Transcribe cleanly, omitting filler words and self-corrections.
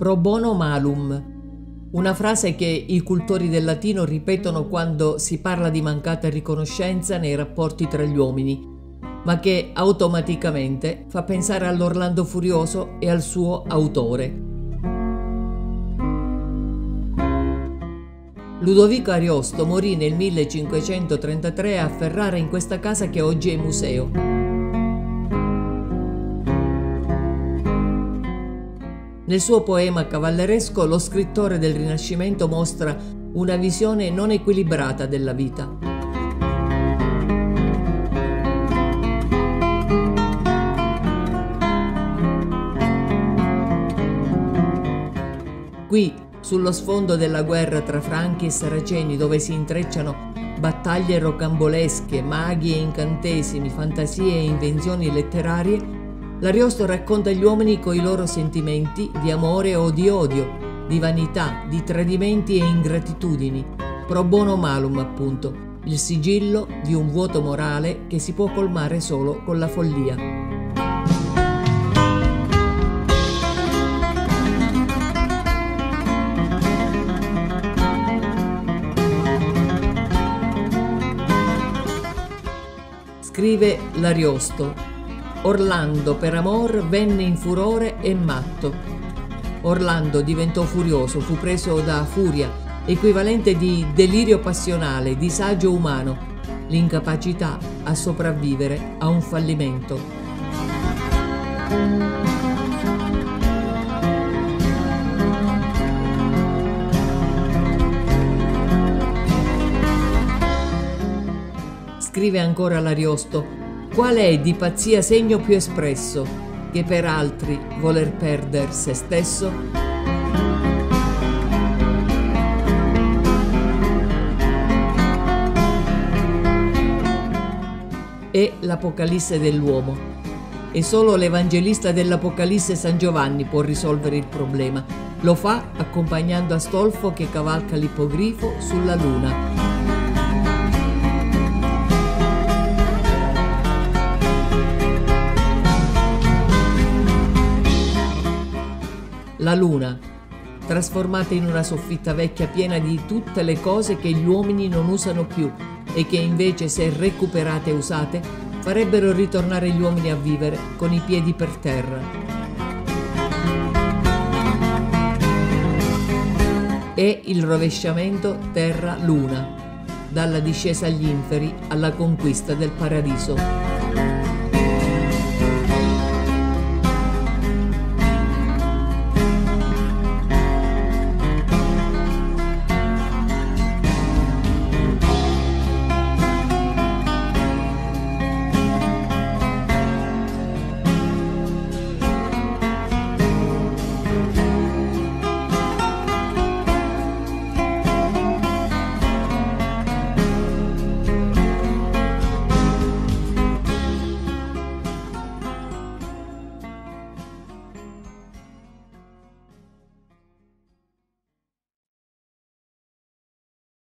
Pro bono malum, una frase che i cultori del latino ripetono quando si parla di mancata riconoscenza nei rapporti tra gli uomini, ma che automaticamente fa pensare all'Orlando Furioso e al suo autore. Ludovico Ariosto morì nel 1533 a Ferrara, in questa casa che oggi è museo. Nel suo poema cavalleresco, lo scrittore del Rinascimento mostra una visione non equilibrata della vita. Qui, sullo sfondo della guerra tra Franchi e Saraceni, dove si intrecciano battaglie rocambolesche, maghi e incantesimi, fantasie e invenzioni letterarie, l'Ariosto racconta gli uomini coi loro sentimenti di amore o di odio, di vanità, di tradimenti e ingratitudini. Pro bono malum, appunto, il sigillo di un vuoto morale che si può colmare solo con la follia. Scrive l'Ariosto: Orlando per amor venne in furore e matto. Orlando diventò furioso, fu preso da furia, equivalente di delirio passionale, disagio umano, l'incapacità a sopravvivere a un fallimento. Scrive ancora l'Ariosto: qual è di pazzia segno più espresso che per altri voler perder se stesso? È l'Apocalisse dell'uomo e solo l'Evangelista dell'Apocalisse, San Giovanni, può risolvere il problema. Lo fa accompagnando Astolfo che cavalca l'ippogrifo sulla luna. La luna, trasformata in una soffitta vecchia piena di tutte le cose che gli uomini non usano più e che invece, se recuperate e usate, farebbero ritornare gli uomini a vivere con i piedi per terra. È il rovesciamento terra-luna, dalla discesa agli inferi alla conquista del paradiso.